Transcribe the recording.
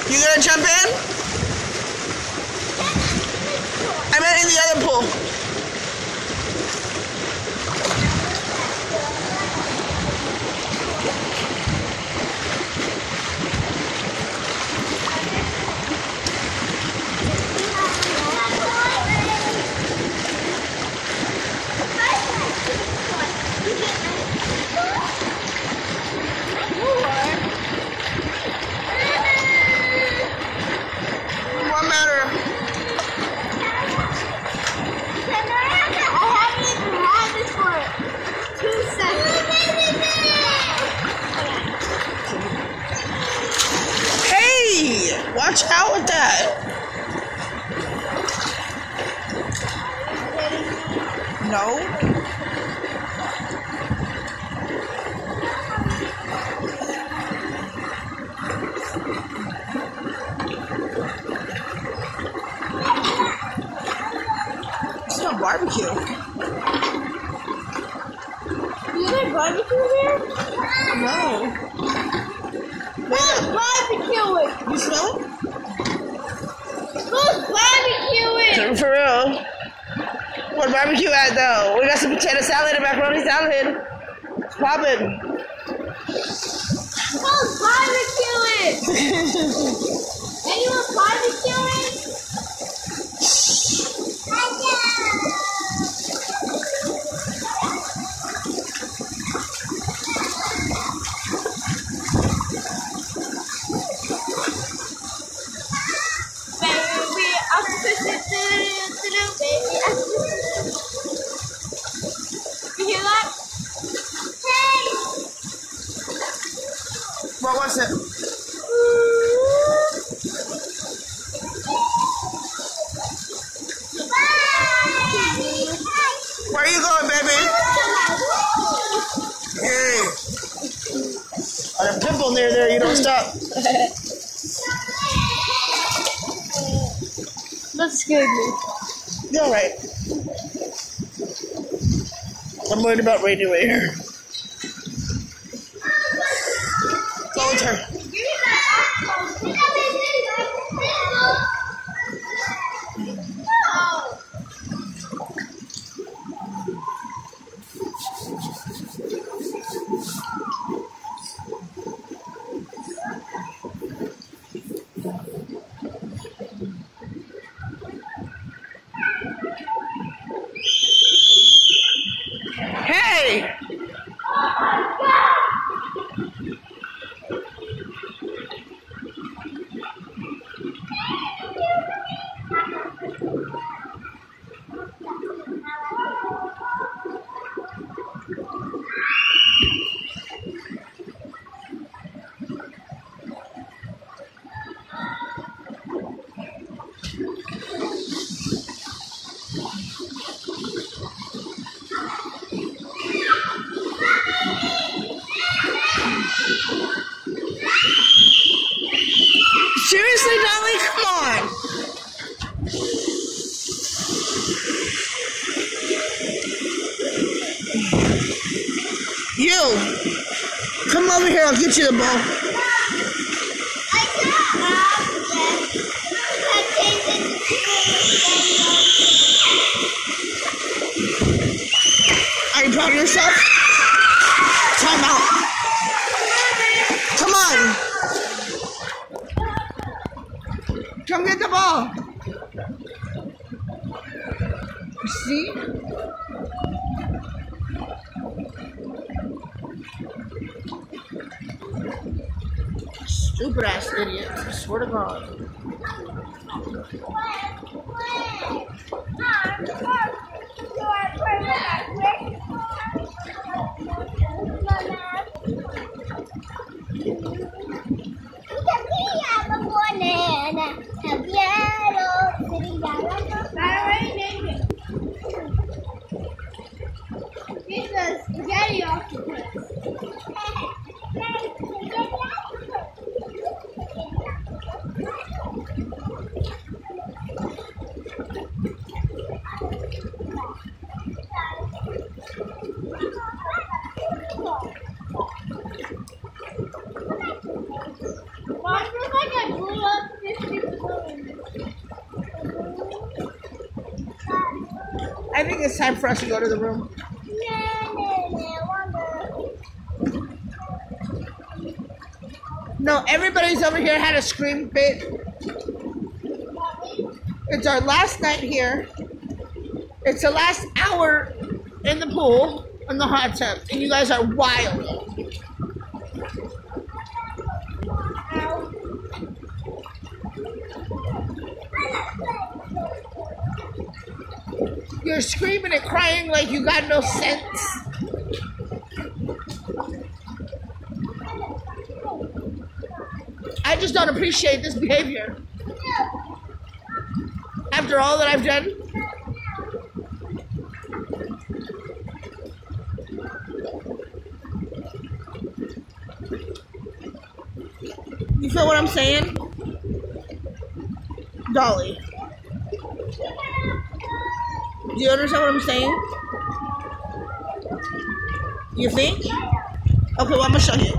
You gonna jump in? I meant in the other pool. What matter? Hey, watch out with that. No. It's not barbecue. You have barbecue here? No. Who's barbecuing? You smell it? Who's barbecuing? For real. What barbecue at though? We got some potato salad and macaroni salad. It's poppin'. Who's barbecuing? Anyone barbecuing? You hear that? Hey! What was it? Where are you going, baby? Hey. Got a pimple near there, you don't stop. That scared me. You're alright. I'm worried about Rainy right here. Go with her. Hey! Seriously, Dolly? Come on. You. Come over here. I'll get you the ball. Are you proud of yourself? Time out. Come on. Come get the ball. See? Stupid ass idiot. I swear to God. Spaghetti octopus. Mom, feels like I blew up time for us to go to the room. No, everybody's over here had a scream fit. It's our last night here. It's the last hour in the pool, in the hot tub, and you guys are wild. You're screaming and crying like you got no sense. I just don't appreciate this behavior. After all that I've done. You feel what I'm saying? Dolly. Do you understand what I'm saying? You think? Okay, well, I'm going to show you.